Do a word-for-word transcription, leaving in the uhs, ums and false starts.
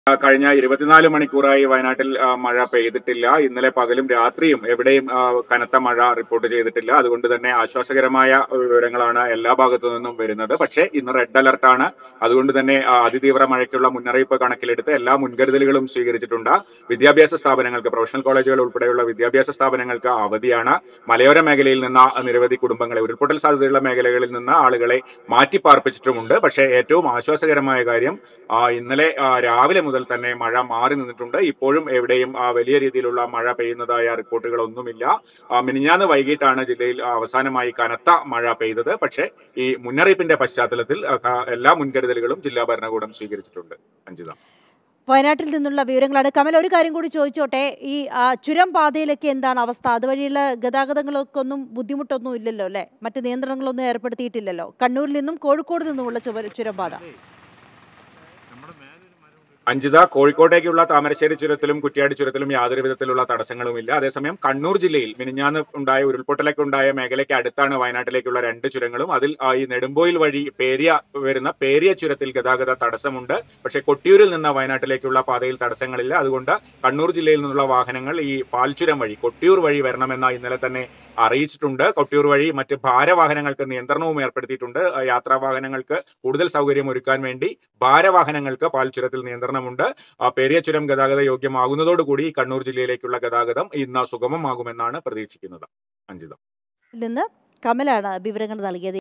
കഴിഞ്ഞ ഇരുപത്തിനാല് മണിക്കൂറായി വയനാട്ടിൽ മഴ പെയ്തിട്ടില്ല. ഇന്നലെ പകലും രാത്രിയും എവിടെയും കനത്ത മഴ റിപ്പോർട്ട് ചെയ്തിട്ടില്ല. അതുകൊണ്ട് തന്നെ ആശ്വാസകരമായ വിവരങ്ങളാണ് എല്ലാ ഭാഗത്തു നിന്നും വരുന്നത്. പക്ഷേ ഇന്ന് റെഡ് അലർട്ടാണ്. അതുകൊണ്ട് തന്നെ അതിതീവ്ര മഴയ്ക്കുള്ള മുന്നറിയിപ്പ് കണക്കിലെടുത്ത് എല്ലാ മുൻകരുതലുകളും സ്വീകരിച്ചിട്ടുണ്ട്. വിദ്യാഭ്യാസ സ്ഥാപനങ്ങൾക്ക്, പ്രൊഫഷണൽ കോളേജുകൾ ഉൾപ്പെടെയുള്ള വിദ്യാഭ്യാസ സ്ഥാപനങ്ങൾക്ക് അവധിയാണ്. മലയോര മേഖലയിൽ നിന്ന് നിരവധി കുടുംബങ്ങളെ, ഉരുൾപൊട്ടൽ സാധ്യതയുള്ള മേഖലകളിൽ നിന്ന് ആളുകളെ മാറ്റിപ്പാർപ്പിച്ചിട്ടുമുണ്ട്. പക്ഷേ ഏറ്റവും ആശ്വാസകരമായ കാര്യം ഇന്നലെ രാവിലെ മുതൽ തന്നെ മഴ മാറി നിന്നിട്ടുണ്ട്. ഇപ്പോഴും എവിടെയും വലിയ രീതിയിലുള്ള മഴ പെയ്യുന്നതായ റിപ്പോർട്ടുകളൊന്നുമില്ല. മിനിഞ്ഞാന്ന് വൈകിട്ടാണ് ജില്ലയിൽ അവസാനമായി കനത്ത മഴ പെയ്തത്. പക്ഷേ ഈ മുന്നറിയിപ്പിന്റെ പശ്ചാത്തലത്തിൽ എല്ലാ മുൻകരുതലുകളും ജില്ലാ ഭരണകൂടം സ്വീകരിച്ചിട്ടുണ്ട്. അഞ്ജിത, വയനാട്ടിൽ നിന്നുള്ള വിവരങ്ങളാണ്. കമൽ, ഒരു കാര്യം കൂടി ചോദിച്ചോട്ടെ, ഈ ചുരം പാതയിലൊക്കെ എന്താണ് അവസ്ഥ? അതുവഴിയുള്ള ഗതാഗതങ്ങളൊക്കെ ഒന്നും ബുദ്ധിമുട്ടൊന്നും ഇല്ലല്ലോ അല്ലേ? മറ്റ് നിയന്ത്രണങ്ങളൊന്നും ഏർപ്പെടുത്തിയിട്ടില്ലല്ലോ കണ്ണൂരിൽ നിന്നും കോഴിക്കോട് നിന്നുമുള്ള ചുരം പാത? അഞ്ജിത, കോഴിക്കോട്ടേക്കുള്ള താമരശ്ശേരി ചുരത്തിലും കുറ്റ്യാടി ചുരത്തിലും യാതൊരു വിധത്തിലുള്ള തടസ്സങ്ങളുമില്ല. അതേസമയം കണ്ണൂർ ജില്ലയിൽ മിനിഞ്ഞാന്ന് ഉണ്ടായ ഉരുൾപൊട്ടലൊക്കെ ഉണ്ടായ മേഖലയ്ക്ക് അടുത്താണ് വയനാട്ടിലേക്കുള്ള രണ്ട് ചുരങ്ങളും. അതിൽ ഈ നെടുമ്പോയിൽ വഴി പേരിയ വരുന്ന പേരിയ ചുരത്തിൽ ഗതാഗത തടസ്സമുണ്ട്. പക്ഷേ കൊട്ടിയൂരിൽ നിന്ന് വയനാട്ടിലേക്കുള്ള പാതയിൽ തടസ്സങ്ങളില്ല. അതുകൊണ്ട് കണ്ണൂർ ജില്ലയിൽ നിന്നുള്ള വാഹനങ്ങൾ ഈ പാൽച്ചുരം വഴി കൊട്ടിയൂർ വഴി വരണമെന്ന ഇന്നലെ തന്നെ അറിയിച്ചിട്ടുണ്ട്. കൊട്ടിയൂർ വഴി മറ്റ് ഭാരവാഹനങ്ങൾക്ക് നിയന്ത്രണവും ഏർപ്പെടുത്തിയിട്ടുണ്ട്. യാത്രാ വാഹനങ്ങൾക്ക് കൂടുതൽ സൗകര്യം ഒരുക്കാൻ വേണ്ടി ഭാരവാഹനങ്ങൾക്ക് പാൽച്ചുരത്തിൽ നിയന്ത്രണമുണ്ട്. പേരിയ ചുരം ഗതാഗത യോഗ്യമാകുന്നതോടുകൂടി കണ്ണൂർ ജില്ലയിലേക്കുള്ള ഗതാഗതം ഇന്ന് സുഗമമാകുമെന്നാണ് പ്രതീക്ഷിക്കുന്നത്. അഞ്ജിത, നിന്ന് കമലാണ് വിവരങ്ങൾ നൽകിയത്.